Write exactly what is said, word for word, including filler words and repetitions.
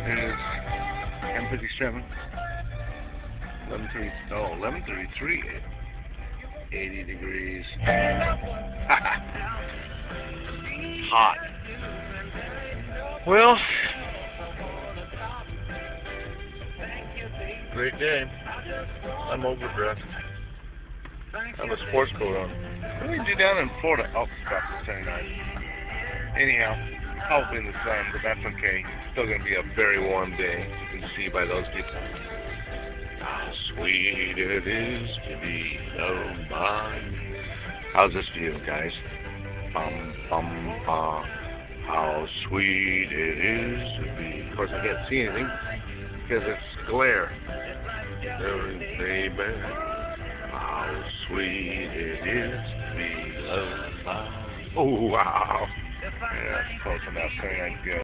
It is ten fifty-seven. eleven thirty, oh, eleven thirty-three. eighty degrees. Hot. Well, great day. I'm overdressed. I have a sports coat on. What do we do down in Florida? Oh, crap, it's seventy-nine. Anyhow, probably in the sun, but that's okay. It's still going to be a very warm day. You can see by those people. How sweet it is to be loved by you. How's this view, guys? Bum, bum, bum. How sweet it is to be. Of course, I can't see anything because it's glare. Baby, how sweet it is to be loved by you. Oh, wow. Yeah, that's close enough. seventy-nine's good.